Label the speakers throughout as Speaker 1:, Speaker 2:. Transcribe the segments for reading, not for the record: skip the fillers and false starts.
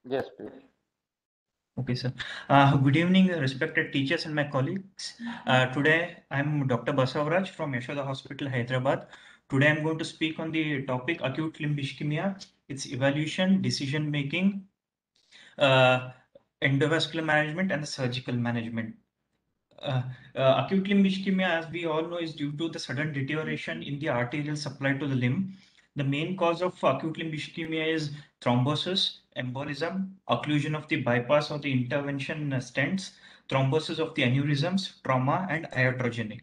Speaker 1: Yes, please.
Speaker 2: Okay, sir. Good evening, respected teachers and my colleagues. Today, I'm Dr. Basavaraj from Yashoda Hospital, Hyderabad. Today, I'm going to speak on the topic acute limb ischemia, its evaluation, decision making, uh, endovascular management, and the surgical management. Uh, Acute limb ischemia, as we all know, is due to the sudden deterioration in the arterial supply to the limb. The main cause of acute limb ischemia is thrombosis, embolism, occlusion of the bypass or the intervention stents, thrombosis of the aneurysms, trauma, and iatrogenic.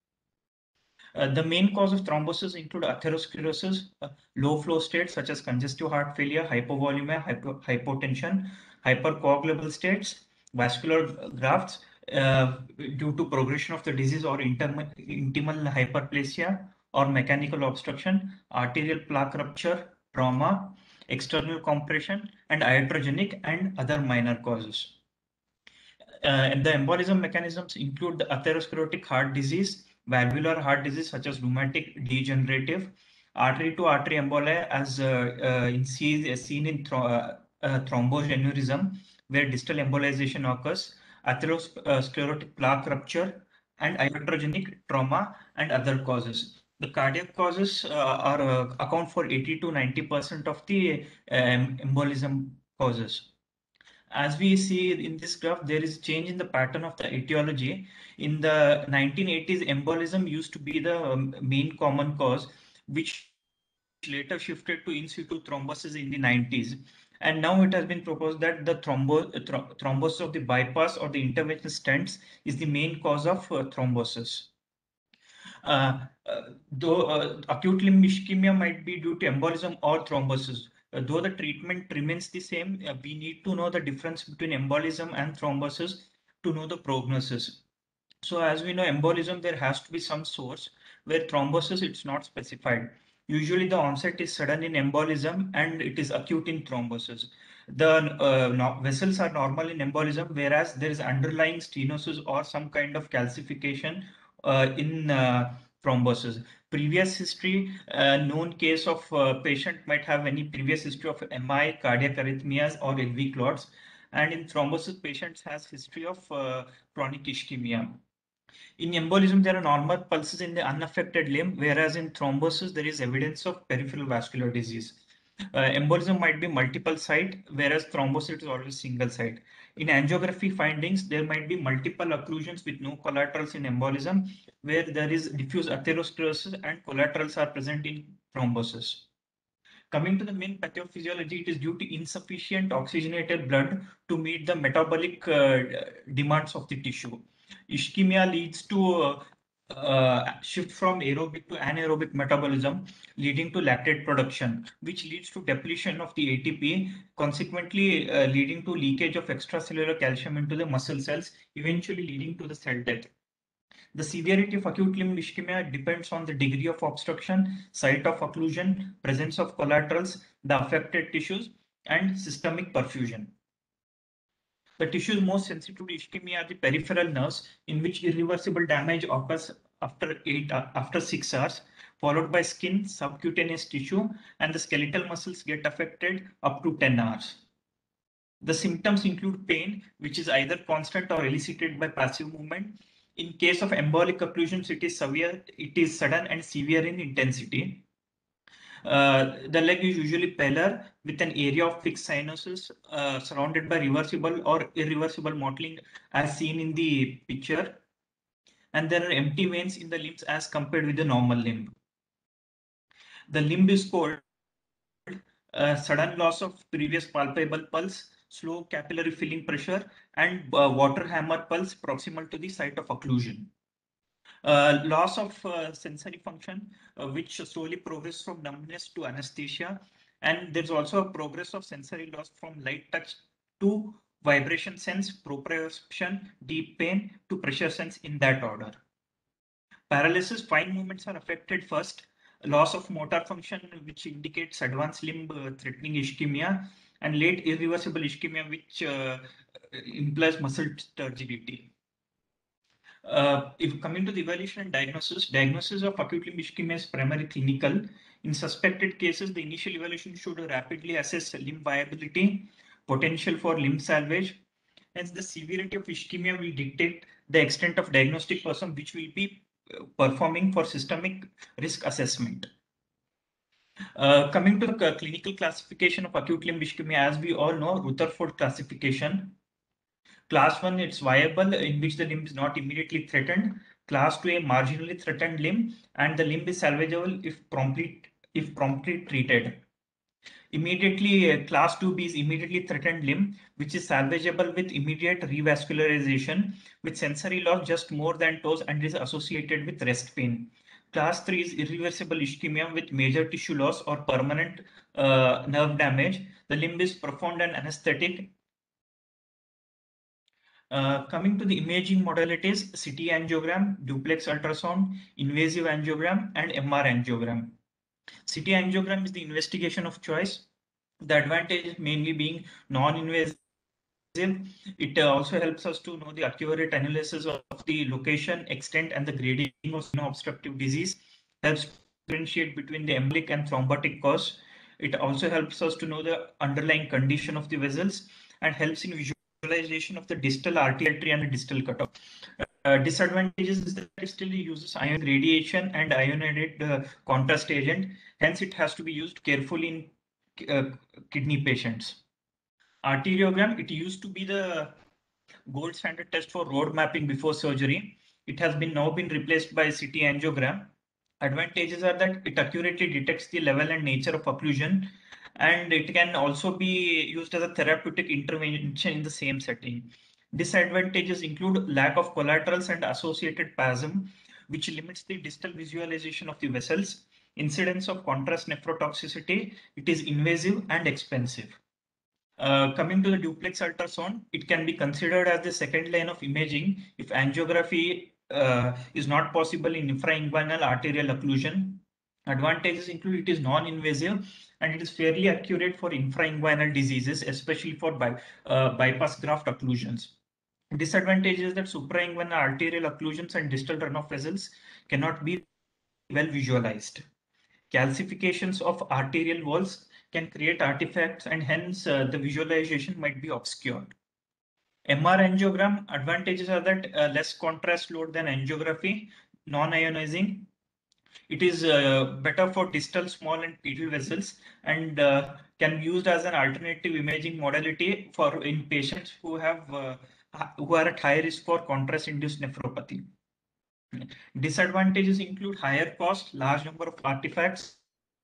Speaker 2: The main cause of thrombosis include atherosclerosis, low flow states such as congestive heart failure, hypovolemia, hypotension, hypercoagulable states, vascular grafts due to progression of the disease or intimal hyperplasia or mechanical obstruction, arterial plaque rupture, trauma, external compression, and iatrogenic and other minor causes. And the embolism mechanisms include the atherosclerotic heart disease, valvular heart disease such as rheumatic degenerative, artery to artery emboli as seen in thrombosed aneurysm, where distal embolization occurs, atherosclerotic plaque rupture, and iatrogenic trauma and other causes. The cardiac causes are account for 80 to 90% of the embolism causes. As we see in this graph, there is change in the pattern of the etiology. In the 1980s, embolism used to be the main common cause, which later shifted to in situ thrombosis in the 90s. And now it has been proposed that the thrombosis of the bypass or the intervention stents is the main cause of thrombosis. Uh, though acute limb ischemia might be due to embolism or thrombosis. Though the treatment remains the same, we need to know the difference between embolism and thrombosis to know the prognosis. So as we know, embolism, there has to be some source, where thrombosis, it's not specified. Usually the onset is sudden in embolism and it is acute in thrombosis. The vessels are normal in embolism, whereas there is underlying stenosis or some kind of calcification in thrombosis. Previous history, known case of patient might have any previous history of MI, cardiac arrhythmias or LV clots. And in thrombosis, patients has history of chronic ischemia. In embolism, there are normal pulses in the unaffected limb, whereas in thrombosis, there is evidence of peripheral vascular disease. Embolism might be multiple site, whereas thrombosis is always single site. In angiography findings, there might be multiple occlusions with no collaterals in embolism, where there is diffuse atherosclerosis and collaterals are present in thrombosis. Coming to the main pathophysiology, it is due to insufficient oxygenated blood to meet the metabolic demands of the tissue. Ischemia leads to shift from aerobic to anaerobic metabolism, leading to lactate production, which leads to depletion of the ATP, consequently leading to leakage of extracellular calcium into the muscle cells, eventually leading to the cell death. The severity of acute limb ischemia depends on the degree of obstruction, site of occlusion, presence of collaterals, the affected tissues, and systemic perfusion. The tissues most sensitive to ischemia are the peripheral nerves, in which irreversible damage occurs after 6 hours, followed by skin, subcutaneous tissue, and the skeletal muscles get affected up to 10 hours. The symptoms include pain, which is either constant or elicited by passive movement. In case of embolic occlusions, it is severe, it is sudden and severe in intensity. The leg is usually paler with an area of fixed cyanosis surrounded by reversible or irreversible mottling as seen in the picture. And there are empty veins in the limbs as compared with the normal limb. The limb is cold, sudden loss of previous palpable pulse, slow capillary filling pressure, and water hammer pulse proximal to the site of occlusion. Loss of sensory function, which slowly progress from numbness to anesthesia. And there's also a progress of sensory loss from light touch to vibration sense, proprioception, deep pain to pressure sense in that order. Paralysis, fine movements are affected first. Loss of motor function, which indicates advanced limb threatening ischemia, and late irreversible ischemia, which implies muscle turgidity. If coming to the evaluation and diagnosis of acute limb ischemia is primarily clinical. In suspected cases, the initial evaluation should rapidly assess limb viability, potential for limb salvage. Hence, the severity of ischemia will dictate the extent of diagnostic person which will be performing for systemic risk assessment. Coming to the clinical classification of acute limb ischemia, as we all know, Rutherford classification. Class 1, it's viable, in which the limb is not immediately threatened. Class 2, a marginally threatened limb, and the limb is salvageable if promptly treated. Immediately, class 2B is immediately threatened limb, which is salvageable with immediate revascularization with sensory loss just more than toes and is associated with rest pain. Class 3 is irreversible ischemia with major tissue loss or permanent nerve damage. The limb is profound and anesthetic. Coming to the imaging modalities, CT angiogram, duplex ultrasound, invasive angiogram, and MR angiogram. CT angiogram is the investigation of choice. The advantage mainly being non-invasive. It also helps us to know the accurate analysis of the location, extent, and the grading of obstructive disease. Helps differentiate between the embolic and thrombotic cause. It also helps us to know the underlying condition of the vessels and helps in visualization of the distal artery and the distal cutoff. Disadvantages is that it still uses ion radiation and ionized contrast agent. Hence, it has to be used carefully in kidney patients. Arteriogram, it used to be the gold standard test for road mapping before surgery. It has now been replaced by CT angiogram. Advantages are that it accurately detects the level and nature of occlusion, and it can also be used as a therapeutic intervention in the same setting. Disadvantages include lack of collaterals and associated spasm, which limits the distal visualization of the vessels. Incidence of contrast nephrotoxicity, it is invasive and expensive. Coming to the duplex ultrasound, it can be considered as the second line of imaging if angiography is not possible in infrainguinal arterial occlusion. Advantages include it is non-invasive and it is fairly accurate for infrainguinal diseases, especially for bypass graft occlusions. Disadvantages that suprainguinal arterial occlusions and distal runoff vessels cannot be well visualized. Calcifications of arterial walls can create artifacts and hence the visualization might be obscured. MR angiogram advantages are that less contrast load than angiography, non-ionizing. It is better for distal small and pedal vessels and can be used as an alternative imaging modality for in patients who are at high risk for contrast-induced nephropathy. Disadvantages include higher cost, large number of artifacts,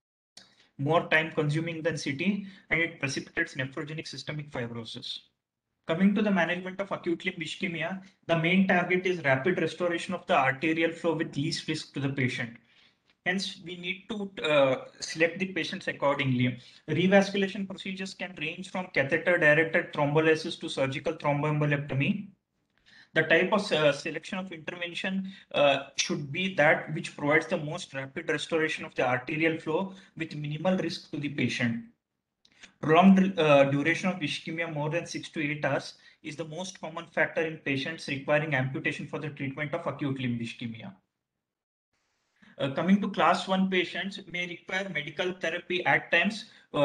Speaker 2: more time consuming than CT, and it precipitates nephrogenic systemic fibrosis. Coming to the management of acute limb ischemia, the main target is rapid restoration of the arterial flow with least risk to the patient. Hence, we need to select the patients accordingly. Revasculation procedures can range from catheter-directed thrombolysis to surgical thromboembolectomy. The type of selection of intervention should be that which provides the most rapid restoration of the arterial flow with minimal risk to the patient. Prolonged duration of ischemia more than 6 to 8 hours is the most common factor in patients requiring amputation for the treatment of acute limb ischemia. Coming to class 1 patients may require medical therapy at times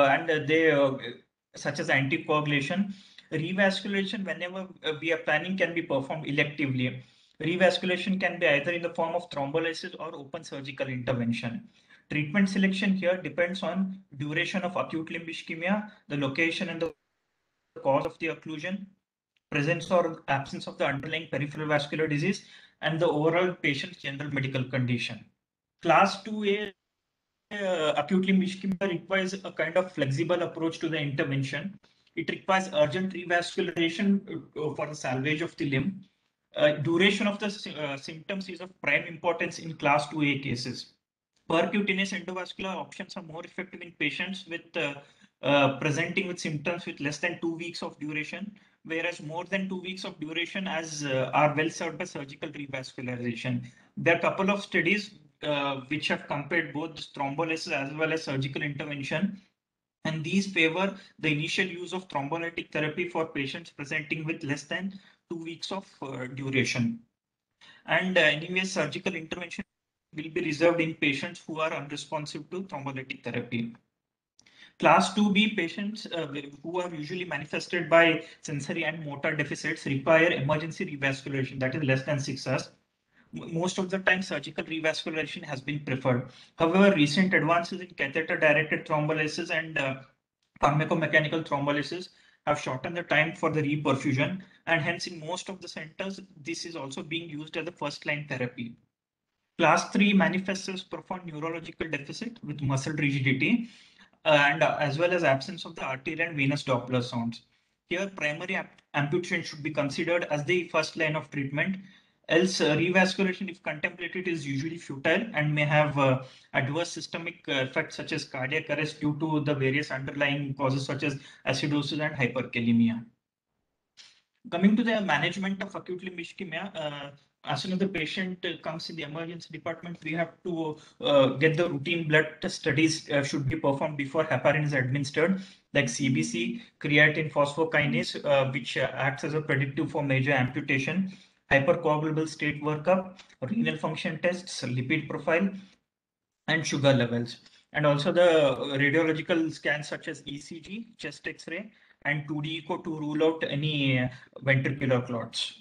Speaker 2: such as anticoagulation. Revasculation, whenever we are planning, can be performed electively. Revasculation can be either in the form of thrombolysis or open surgical intervention. Treatment selection here depends on duration of acute limb ischemia, the location and the cause of the occlusion, presence or absence of the underlying peripheral vascular disease, and the overall patient's general medical condition. Class 2A acute limb ischemia requires a kind of flexible approach to the intervention. It requires urgent revascularization for the salvage of the limb. Duration of the symptoms is of prime importance in class 2A cases. Percutaneous endovascular options are more effective in patients with presenting with symptoms with less than 2 weeks of duration, whereas more than 2 weeks of duration are well served by surgical revascularization. There are a couple of studies which have compared both thrombolysis as well as surgical intervention, and these favor the initial use of thrombolytic therapy for patients presenting with less than 2 weeks of duration. And anyway, surgical intervention will be reserved in patients who are unresponsive to thrombolytic therapy. Class 2B patients who are usually manifested by sensory and motor deficits require emergency revascularization, that is less than 6 hours. Most of the time, surgical revascularization has been preferred. However, recent advances in catheter-directed thrombolysis and pharmacomechanical thrombolysis have shortened the time for the reperfusion, and hence in most of the centers, this is also being used as a first-line therapy. Class 3 manifests as profound neurological deficit with muscle rigidity and as well as absence of the arterial and venous Doppler sounds. Here, primary amputation should be considered as the first line of treatment. Else, revascularization, if contemplated, is usually futile and may have adverse systemic effects such as cardiac arrest due to the various underlying causes such as acidosis and hyperkalemia. Coming to the management of acute limb ischemia, as soon as the patient comes in the emergency department, we have to get the routine blood studies should be performed before heparin is administered, like CBC, creatine phosphokinase, which acts as a predictive for major amputation, hypercoagulable state workup, renal function tests, lipid profile, and sugar levels. And also the radiological scans such as ECG, chest X-ray, and 2D echo to rule out any ventricular clots.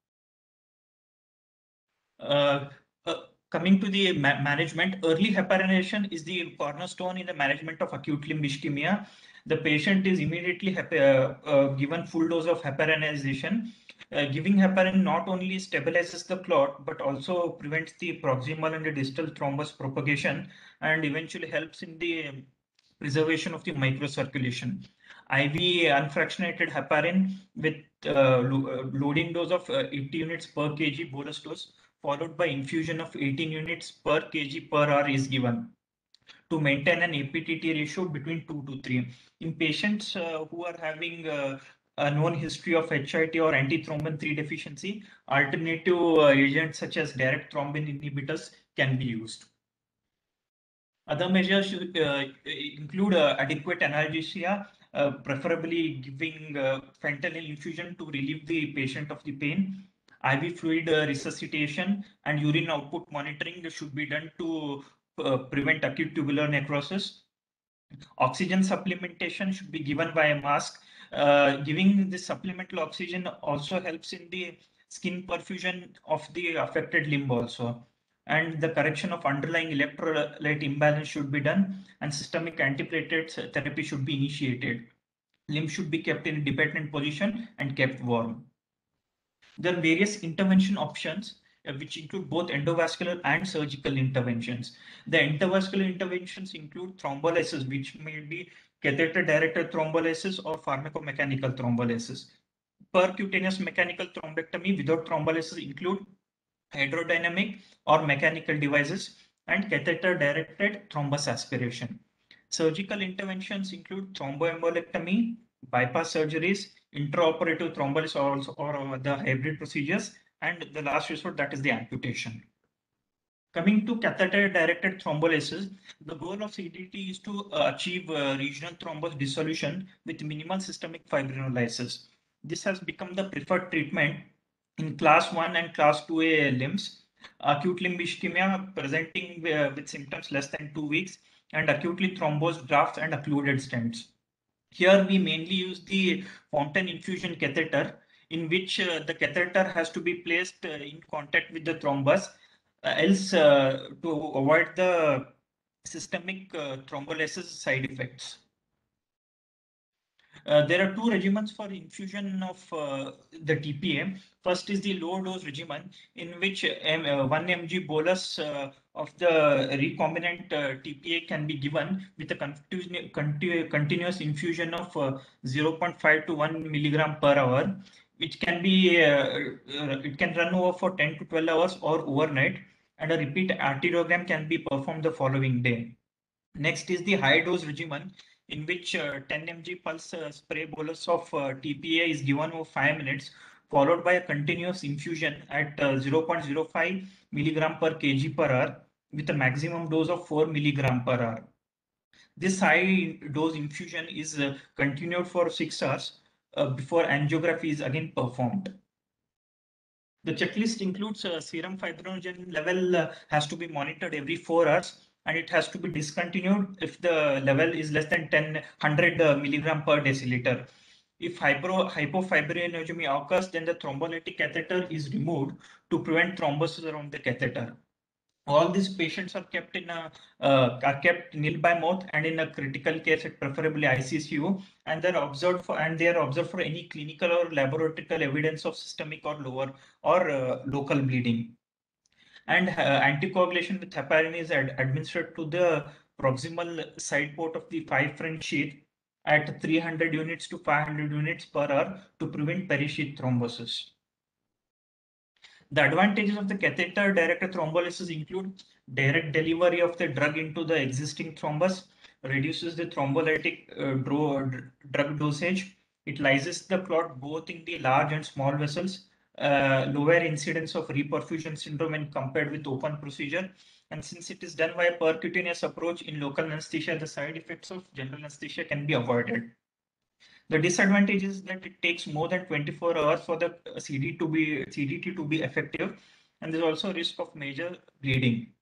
Speaker 2: Uh, Coming to the management, early heparination is the cornerstone in the management of acute limb ischemia. The patient is immediately given full dose of heparinization. Giving heparin not only stabilizes the clot, but also prevents the proximal and the distal thrombus propagation and eventually helps in the preservation of the microcirculation. IV unfractionated heparin with loading dose of 80 units per kg bolus dose followed by infusion of 18 units per kg per hour is given to maintain an APTT ratio between 2 to 3. In patients who are having a known history of HIT or antithrombin 3 deficiency, alternative agents such as direct thrombin inhibitors can be used. Other measures should include adequate analgesia, preferably giving fentanyl infusion to relieve the patient of the pain. IV fluid resuscitation and urine output monitoring should be done to prevent acute tubular necrosis. Oxygen supplementation should be given by a mask. Giving the supplemental oxygen also helps in the skin perfusion of the affected limb also. And the correction of underlying electrolyte imbalance should be done, and systemic antiplatelet therapy should be initiated. Limb should be kept in a dependent position and kept warm. There are various intervention options which include both endovascular and surgical interventions. The endovascular interventions include thrombolysis, which may be catheter-directed thrombolysis or pharmacomechanical thrombolysis. Percutaneous mechanical thrombectomy without thrombolysis include hydrodynamic or mechanical devices and catheter-directed thrombus aspiration. Surgical interventions include thromboembolectomy, bypass surgeries, intraoperative thrombolysis or the hybrid procedures, and the last resort, that is the amputation. Coming to catheter-directed thrombolysis, the goal of CDT is to achieve regional thrombus dissolution with minimal systemic fibrinolysis. This has become the preferred treatment in class 1 and class 2A limbs, acute limb ischemia presenting with symptoms less than 2 weeks, and acutely thrombosed grafts and occluded stents. Here we mainly use the fountain infusion catheter, in which the catheter has to be placed in contact with the thrombus, else to avoid the systemic thrombolysis side effects. There are two regimens for infusion of the TPA. First is the low dose regimen, in which 1 mg bolus of the recombinant TPA can be given with a continuous infusion of 0.5 to 1 milligram per hour, which can be it can run over for 10 to 12 hours or overnight, and a repeat arteriogram can be performed the following day. Next is the high dose regimen, in which 10 mg pulse spray bolus of TPA is given over 5 minutes, followed by a continuous infusion at 0.05 milligram per kg per hour with a maximum dose of 4 milligram per hour. This high dose infusion is continued for 6 hours before angiography is again performed. The checklist includes serum fibrinogen level has to be monitored every 4 hours, and it has to be discontinued if the level is less than 100 milligram per deciliter. If hypofibrinogen occurs, then the thrombolytic catheter is removed to prevent thrombosis around the catheter. All these patients are kept in a are kept nil by mouth and in a critical care set, preferably ICCU, and they are observed for any clinical or laboratory evidence of systemic or lower or local bleeding. And anticoagulation with heparin is administered to the proximal side port of the 5 French sheath at 300 units to 500 units per hour to prevent perisheath thrombosis. The advantages of the catheter-directed thrombolysis include direct delivery of the drug into the existing thrombus, reduces the thrombolytic drug dosage. It lyses the clot both in the large and small vessels, lower incidence of reperfusion syndrome when compared with open procedure. And since it is done via percutaneous approach in local anesthesia, the side effects of general anesthesia can be avoided. The disadvantage is that it takes more than 24 hours for the CDT to be effective, and there's also a risk of major bleeding.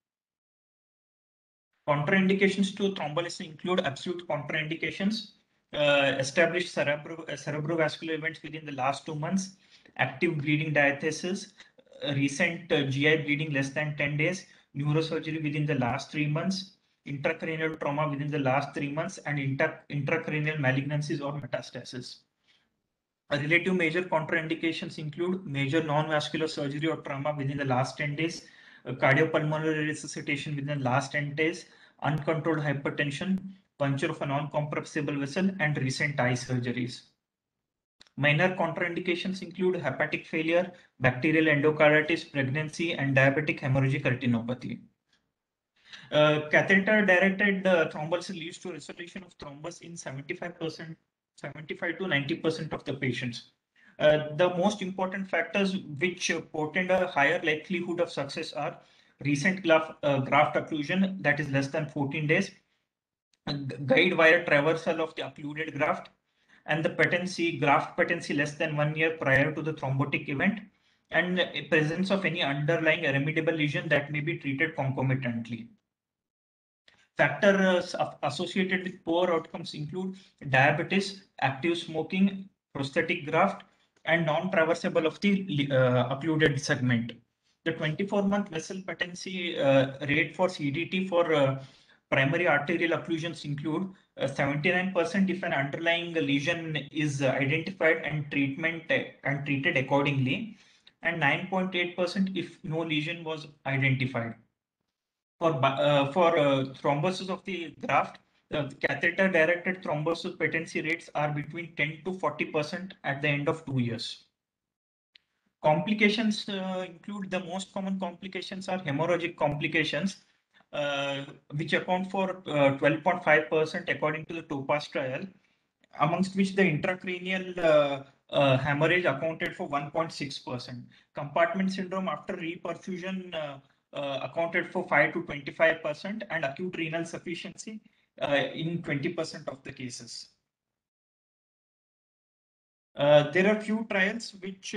Speaker 2: Contraindications to thrombolysis include absolute contraindications, established cerebrovascular events within the last 2 months, active bleeding diathesis, recent GI bleeding less than 10 days, neurosurgery within the last 3 months, intracranial trauma within the last 3 months, and intracranial malignancies or metastasis. Relative major contraindications include major non-vascular surgery or trauma within the last 10 days, cardiopulmonary resuscitation within the last 10 days, uncontrolled hypertension, puncture of a non-compressible vessel, and recent eye surgeries. Minor contraindications include hepatic failure, bacterial endocarditis, pregnancy, and diabetic hemorrhagic retinopathy. Catheter-directed thrombolysis leads to resolution of thrombus in 75 to 90% of the patients. The most important factors which portend a higher likelihood of success are recent graft occlusion that is less than 14 days, guide wire traversal of the occluded graft, and the graft patency less than 1 year prior to the thrombotic event, and presence of any underlying irremediable lesion that may be treated concomitantly. Factors associated with poor outcomes include diabetes, active smoking, prosthetic graft, and non-traversable of the occluded segment. The 24-month vessel patency rate for CDT for primary arterial occlusions include 79% if an underlying lesion is identified and treated accordingly, and 9.8% if no lesion was identified. For thrombosis of the graft, catheter-directed thrombosis patency rates are between 10 to 40% at the end of 2 years. Complications include the most common complications are hemorrhagic complications, which account for 12.5% according to the TOPAZ trial, amongst which the intracranial hemorrhage accounted for 1.6%. Compartment syndrome after reperfusion accounted for 5 to 25%, and acute renal sufficiency in 20% of the cases. There are few trials which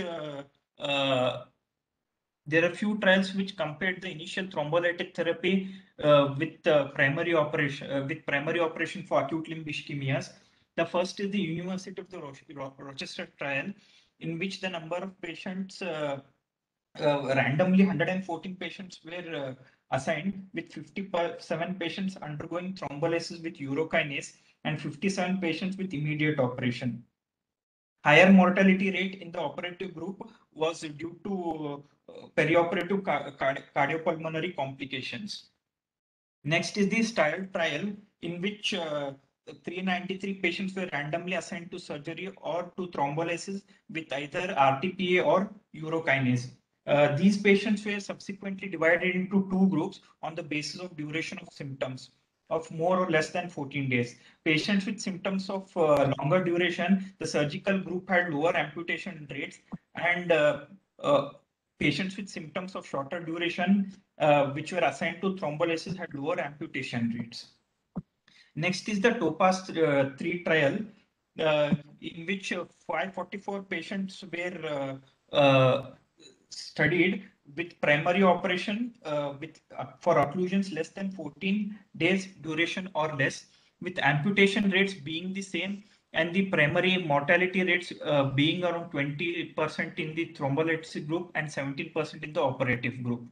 Speaker 2: compared the initial thrombolytic therapy with primary operation for acute limb ischemias. The first is the University of the Rochester trial, in which the number of patients randomly 114 patients were assigned, with 57 patients undergoing thrombolysis with urokinase and 57 patients with immediate operation. Higher mortality rate in the operative group was due to perioperative cardiopulmonary complications. Next is the STYLE trial, in which 393 patients were randomly assigned to surgery or to thrombolysis with either RTPA or urokinase. These patients were subsequently divided into 2 groups on the basis of duration of symptoms of more or less than 14 days. Patients with symptoms of longer duration, the surgical group had lower amputation rates, and patients with symptoms of shorter duration, which were assigned to thrombolysis, had lower amputation rates. Next is the TOPAZ 3 trial, in which 544 patients were studied with primary operation for occlusions less than 14 days duration or less, with amputation rates being the same and the primary mortality rates being around 20% in the thrombolytic group and 17% in the operative group.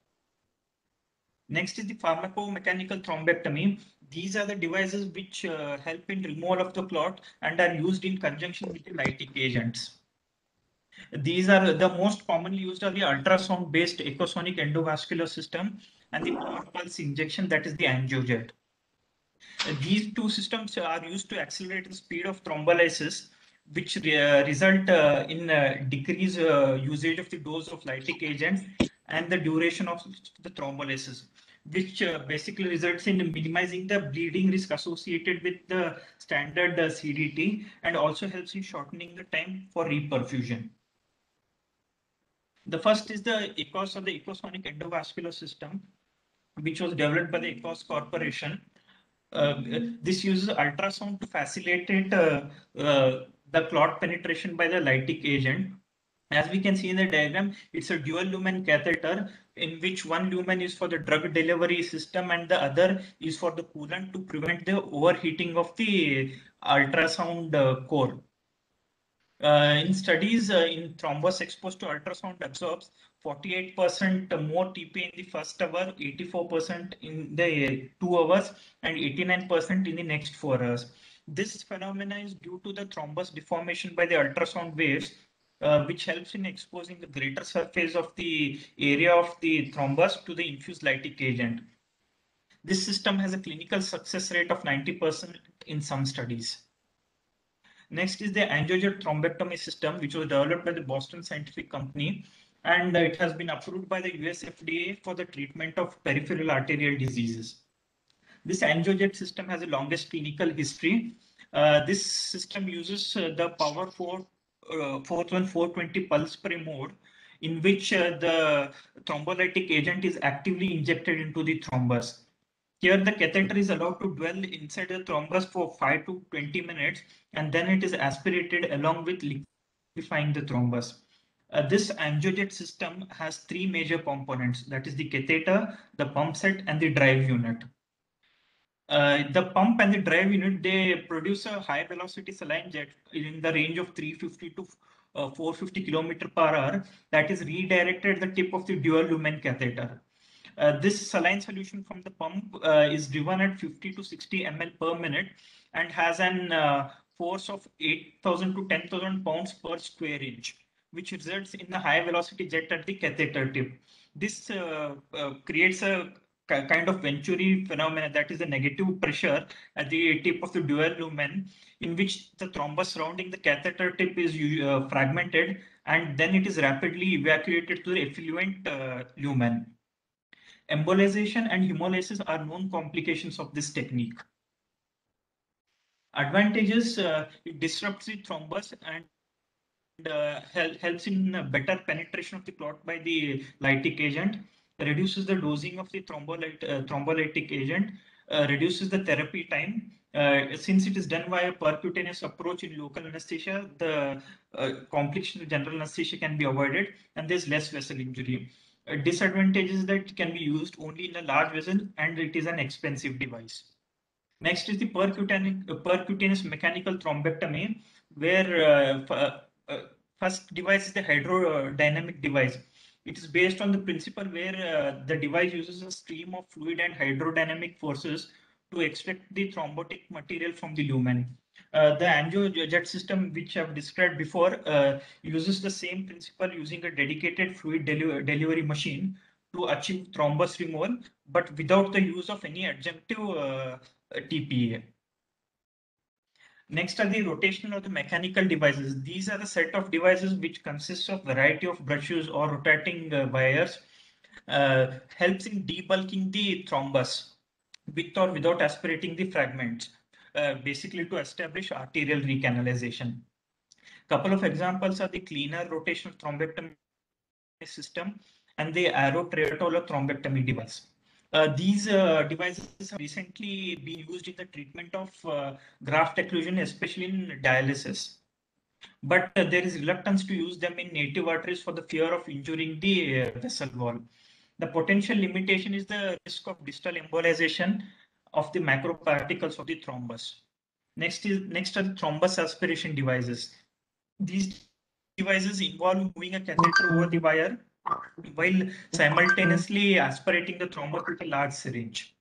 Speaker 2: Next is the pharmacomechanical thrombectomy. These are the devices which help in removal of the clot and are used in conjunction with the lytic agents. These are the most commonly used are the ultrasound-based echosonic endovascular system and the power pulse injection, that is the angiojet. These two systems are used to accelerate the speed of thrombolysis, which result in decrease usage of the dose of lytic agents and the duration of the thrombolysis, which basically results in minimizing the bleeding risk associated with the standard CDT and also helps in shortening the time for reperfusion. The first is the ECOS, or the echosonic endovascular system, which was developed by the ECOS Corporation. This uses ultrasound to facilitate the clot penetration by the lytic agent. As we can see in the diagram, it's a dual lumen catheter in which one lumen is for the drug delivery system and the other is for the coolant to prevent the overheating of the ultrasound core. In studies in thrombus exposed to ultrasound absorbs 48% more TP in the first hour, 84% in the 2 hours, and 89% in the next 4 hours. This phenomena is due to the thrombus deformation by the ultrasound waves, which helps in exposing the greater surface of the area of the thrombus to the infused lytic agent. This system has a clinical success rate of 90% in some studies. Next is the angiojet thrombectomy system, which was developed by the Boston Scientific Company, and it has been approved by the US FDA for the treatment of peripheral arterial diseases. This angiojet system has the longest clinical history. This system uses the power 4420 pulse per mode, in which the thrombolytic agent is actively injected into the thrombus. Here, the catheter is allowed to dwell inside the thrombus for 5 to 20 minutes, and then it is aspirated along with liquefying the thrombus. This angiojet system has three major components, that is the catheter, the pump set, and the drive unit. The pump and the drive unit, they produce a high velocity saline jet in the range of 350 to 450 km per hour that is redirected at the tip of the dual lumen catheter. This saline solution from the pump is driven at 50 to 60 ml per minute and has an force of 8,000 to 10,000 pounds per square inch, which results in a high velocity jet at the catheter tip. This creates a kind of Venturi phenomena, that is a negative pressure at the tip of the dual lumen, in which the thrombus surrounding the catheter tip is fragmented and then it is rapidly evacuated to the effluent lumen. Embolization and hemolysis are known complications of this technique. Advantages, it disrupts the thrombus and helps in better penetration of the clot by the lytic agent, reduces the dosing of the thrombolytic agent, reduces the therapy time. Since it is done via percutaneous approach in local anesthesia, the complications of general anesthesia can be avoided and there's less vessel injury. Disadvantage is that it can be used only in a large vessel and it is an expensive device. Next is the percutaneous mechanical thrombectomy, where first device is the hydrodynamic device. It is based on the principle where the device uses a stream of fluid and hydrodynamic forces to extract the thrombotic material from the lumen. The angiojet system, which I've described before, uses the same principle using a dedicated fluid delivery machine to achieve thrombus removal, but without the use of any adjunctive TPA. Next are the rotational or the mechanical devices. These are the set of devices which consists of variety of brushes or rotating wires. Helps in debulking the thrombus with or without aspirating the fragments, basically to establish arterial recanalization. Couple of examples are the cleaner rotational thrombectomy system and the Arrow Triatola thrombectomy device. These devices have recently been used in the treatment of graft occlusion, especially in dialysis. but there is reluctance to use them in native arteries for the fear of injuring the vessel wall. The potential limitation is the risk of distal embolization of the macroparticles of the thrombus. Next are the thrombus aspiration devices. These devices involve moving a catheter over the wire while simultaneously aspirating the thrombus with a large syringe.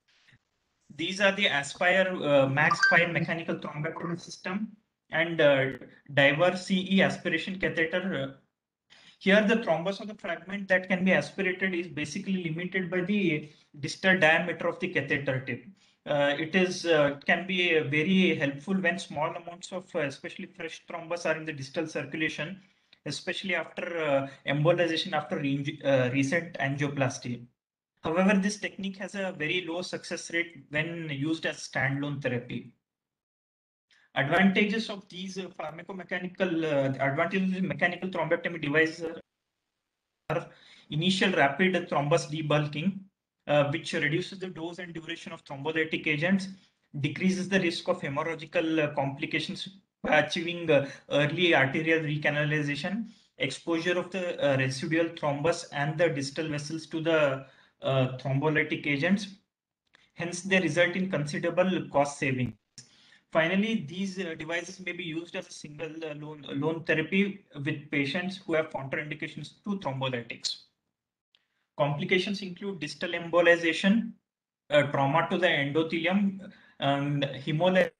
Speaker 2: These are the Aspire Max 5 mechanical thrombectomy system and Diver CE aspiration catheter. Here, the thrombus of the fragment that can be aspirated is basically limited by the distal diameter of the catheter tip. It is can be very helpful when small amounts of especially fresh thrombus are in the distal circulation, especially after embolization after recent angioplasty. However, this technique has a very low success rate when used as standalone therapy. Advantages of these advantages of mechanical thrombectomy devices are initial rapid thrombus debulking, which reduces the dose and duration of thrombolytic agents, decreases the risk of hemorrhagical complications by achieving early arterial recanalization, exposure of the residual thrombus and the distal vessels to the thrombolytic agents. Hence, they result in considerable cost saving. Finally, these devices may be used as a single lone therapy with patients who have contraindications to thrombolytics. Complications include distal embolization, trauma to the endothelium, and hemolysis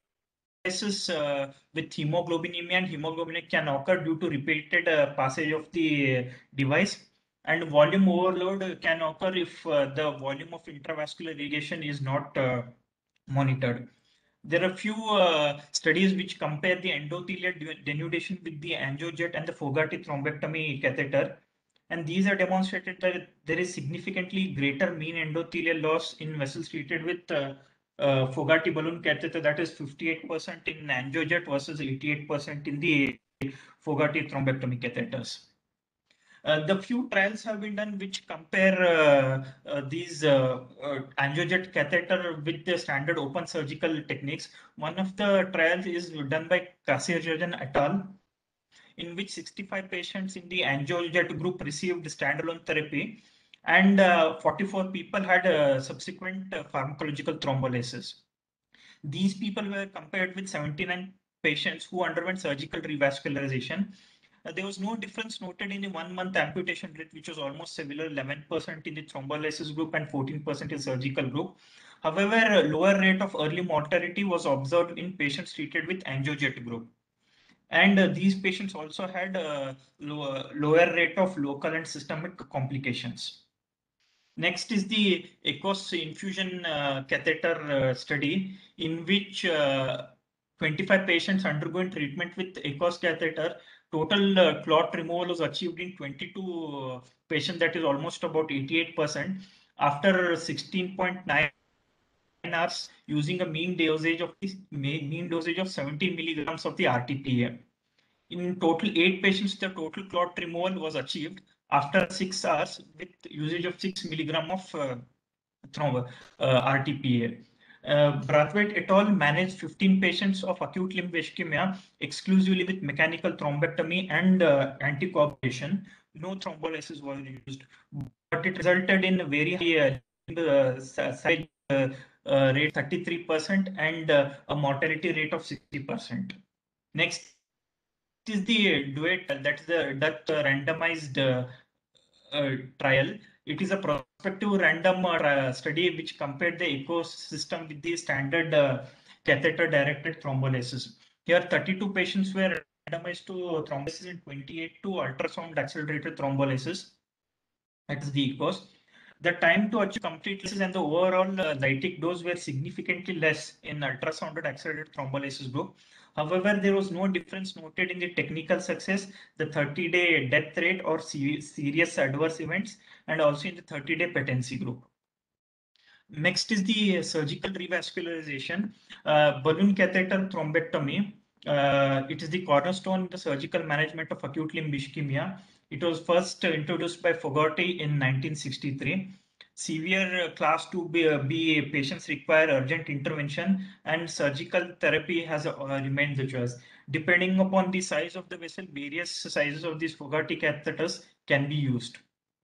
Speaker 2: with hemoglobinemia and hemoglobin can occur due to repeated passage of the device. And volume overload can occur if the volume of intravascular irrigation is not monitored. There are few studies which compare the endothelial denudation with the angiojet and the Fogarty thrombectomy catheter. And these are demonstrated that there is significantly greater mean endothelial loss in vessels treated with Fogarty balloon catheter, that is 58% in angiojet versus 88% in the Fogarty thrombectomy catheters. The few trials have been done which compare these angiojet catheter with the standard open surgical techniques. One of the trials is done by Kasirjajan et al., in which 65 patients in the angiojet group received standalone therapy, and 44 people had subsequent pharmacological thrombolysis. These people were compared with 79 patients who underwent surgical revascularization. There was no difference noted in the 1 month amputation rate, which was almost similar, 11% in the thrombolysis group and 14% in surgical group. However, lower rate of early mortality was observed in patients treated with angiojet group. And these patients also had a lower rate of local and systemic complications. Next is the ECOS infusion catheter study, in which 25 patients undergoing treatment with ECOS catheter. Total clot removal was achieved in 22 patients, that is almost about 88%, after 16.9 hours using a mean dosage of 70 milligrams of the RTPA. In total, 8 patients, the total clot removal was achieved after 6 hours with usage of 6 milligram of RTPA. Brathwaite et al. Managed 15 patients of acute limb ischemia exclusively with mechanical thrombectomy and anticoagulation. No thrombolysis was used, but it resulted in a very high rate 33% and a mortality rate of 60%. Next is the DUET, that's the Dutch randomized trial. It is a prospective random study which compared the ecosystem with the standard catheter-directed thrombolysis. Here, 32 patients were randomized to thrombolysis and 28 to ultrasound accelerated thrombolysis. That is the ECOS. The time to achieve complete lysis and the overall lytic dose were significantly less in ultrasounded accelerated thrombolysis group. However, there was no difference noted in the technical success, the 30-day death rate or serious adverse events, and also in the 30-day patency group. Next is the surgical revascularization, balloon catheter thrombectomy. It is the cornerstone in the surgical management of acute limb ischemia. It was first introduced by Fogarty in 1963. Severe class 2B patients require urgent intervention, and surgical therapy has remained the choice. Depending upon the size of the vessel, various sizes of these Fogarty catheters can be used.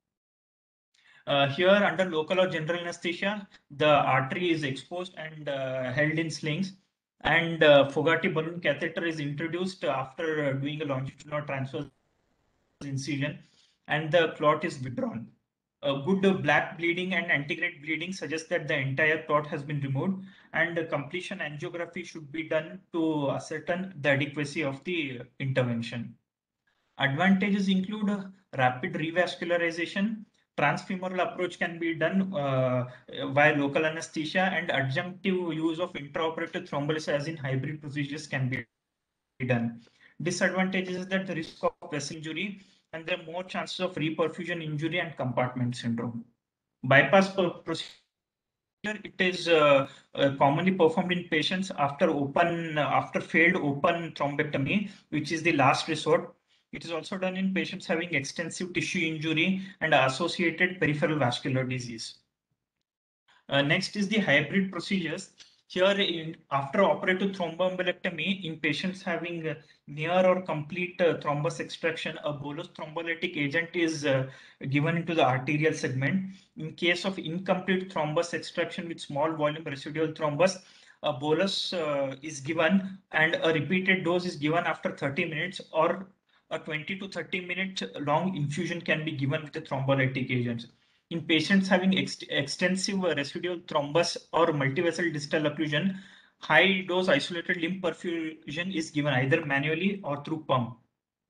Speaker 2: Here, under local or general anesthesia, the artery is exposed and held in slings, and Fogarty balloon catheter is introduced after doing a longitudinal transverse incision, and the clot is withdrawn. Good black bleeding and antegrade bleeding suggest that the entire clot has been removed, and completion angiography should be done to ascertain the adequacy of the intervention. Advantages include rapid revascularization. Transfemoral approach can be done via local anesthesia, and adjunctive use of intraoperative thrombolysis as in hybrid procedures can be done. Disadvantages is that the risk of vessel injury, and there are more chances of reperfusion injury and compartment syndrome. Bypass procedure, it is commonly performed in patients after failed open thrombectomy, which is the last resort. It is also done in patients having extensive tissue injury and associated peripheral vascular disease. Next is the hybrid procedures. Here, after operative thromboembolectomy in patients having near or complete thrombus extraction, a bolus thrombolytic agent is given into the arterial segment. In case of incomplete thrombus extraction with small volume residual thrombus, a bolus is given, and a repeated dose is given after 30 minutes, or a 20 to 30 minute long infusion can be given with the thrombolytic agents. In patients having extensive residual thrombus or multivessel distal occlusion, high dose isolated limb perfusion is given either manually or through pump.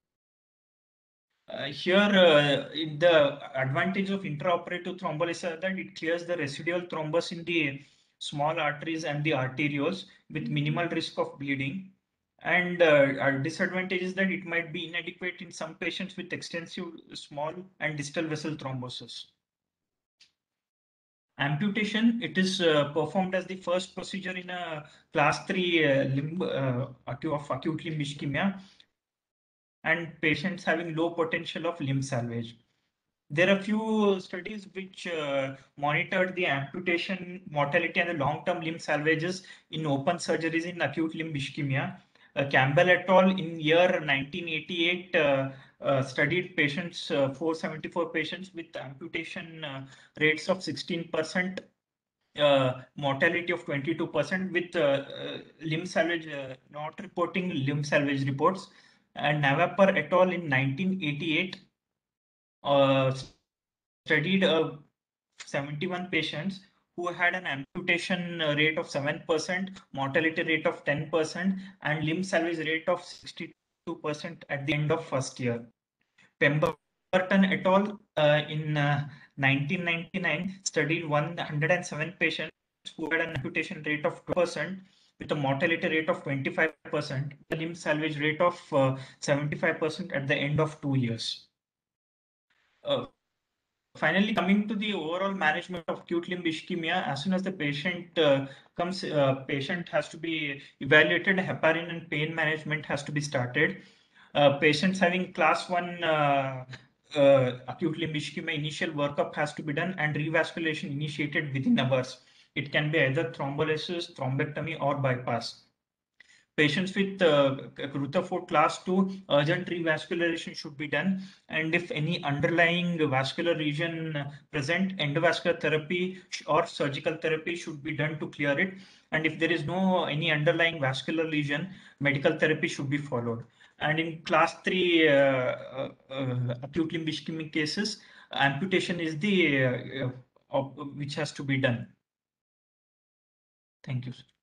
Speaker 2: The advantage of intraoperative thrombolysis is that it clears the residual thrombus in the small arteries and the arterioles with minimal risk of bleeding. And a disadvantage is that it might be inadequate in some patients with extensive small and distal vessel thrombosis. Amputation, it is performed as the first procedure in a class 3 limb of acute limb ischemia, and patients having low potential of limb salvage. There are few studies which monitored the amputation mortality and the long-term limb salvages in open surgeries in acute limb ischemia. Campbell et al. In year 1988 studied patients, 474 patients with amputation rates of 16%, mortality of 22%, with limb salvage not reporting limb salvage reports. And Navapar et al. In 1988 studied 71 patients who had an amputation rate of 7%, mortality rate of 10%, and limb salvage rate of 62% at the end of first year. Pemberton et al. In 1999 studied 107 patients who had an amputation rate of 2% with a mortality rate of 25%, the limb salvage rate of 75% at the end of 2 years. Finally, coming to the overall management of acute limb ischemia, as soon as the patient comes, patient has to be evaluated, heparin and pain management has to be started. Patients having class 1 acute limb ischemia, initial workup has to be done and revascularization initiated within hours. It can be either thrombolysis, thrombectomy, or bypass. Patients with Rutherford class 2, urgent revascularization should be done. And if any underlying vascular region present, endovascular therapy or surgical therapy should be done to clear it. And if there is no any underlying vascular lesion, medical therapy should be followed. And in class 3 acute limb ischemic cases, amputation is the which has to be done. Thank you, sir.